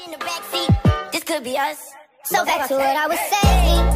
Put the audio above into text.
in the backseat. This could be us. So back to what I was saying.